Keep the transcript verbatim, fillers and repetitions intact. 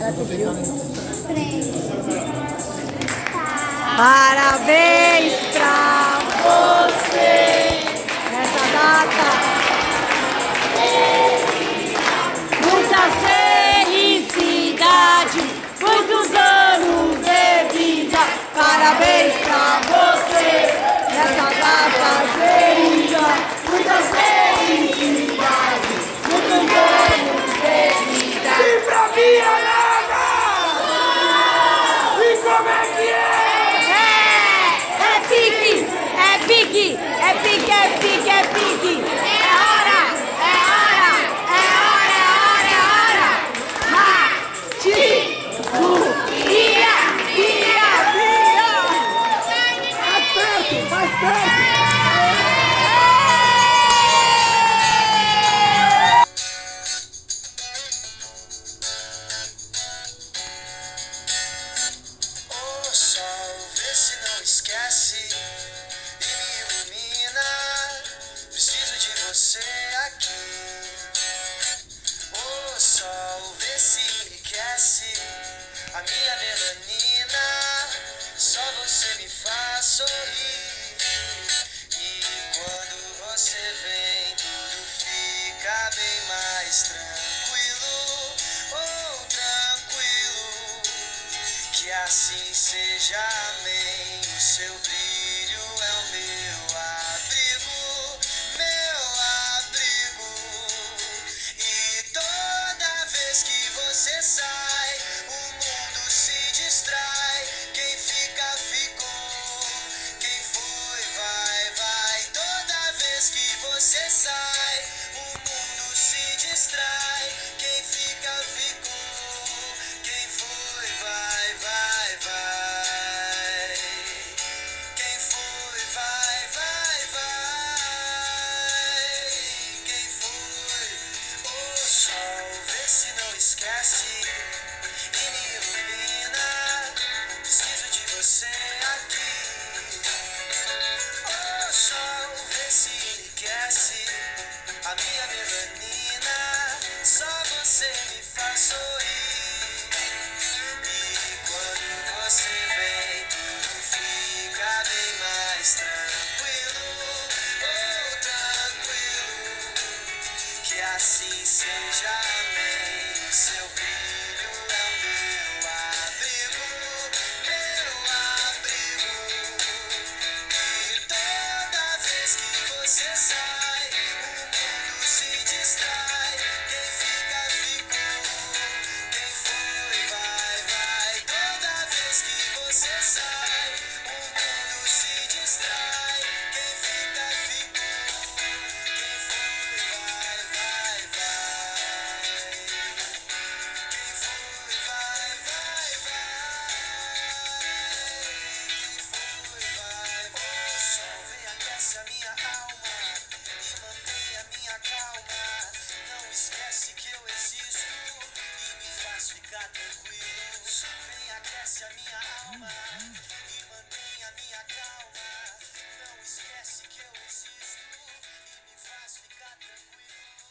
Parabéns pra você nessa data. Muita felicidade, muitos anos de vida. Parabéns pra você nessa data querida. Muitas felicidades, muitos anos de vida. E pra minha nada! E como é que é? É pique, é pique, é pique, é pique, é pique. É hora, é hora, é hora, é hora, é hora. Matibuia, via, via. Mais perto, mais perto! O sol, vê se não esquece e me ilumina. Preciso de você aqui. O sol, vê se enriquece a minha melanina. Só você me faz sorrir. E quando você vem, tudo fica bem mais tranquilo. Oh, tranquilo. Que assim seja, amém. O seu brilho é o meu abrigo, meu abrigo. E toda vez que você sai, o mundo se distrai. Quem fica, ficou. Quem foi, vai, vai. Toda vez que você sai, o mundo se distrai. Quem fica, ficou. Quem foi, vai, vai, vai. Quem foi, vai, vai, vai. Quem foi? O sol, vê se não esquece e me ilumina. Preciso de você aqui. O sol, vê se enriquece a minha melanina. Só você me faz sorrir. E quando você vem, tudo fica bem mais tranquilo. Oh, tranquilo. Que assim seja, amém. O seu brilho é o meu abrigo, meu abrigo. E toda vez que você sai, o mundo se distrai. Quem fica, ficou. Quem foi, vai, vai. Toda vez que você sai, o mundo se distrai. Quem fica, ficou. Quem foi, vai, vai, vai. Quem foi, vai, vai, vai. Quem foi, vai, vai. O sol vem, aquece a minha alma e mantém a minha calma. Não esquece que eu existo e me faz ficar tranquilo. Vem, aquece a minha alma e mantém a minha calma. Não esquece que eu existo e me faz ficar tranquilo.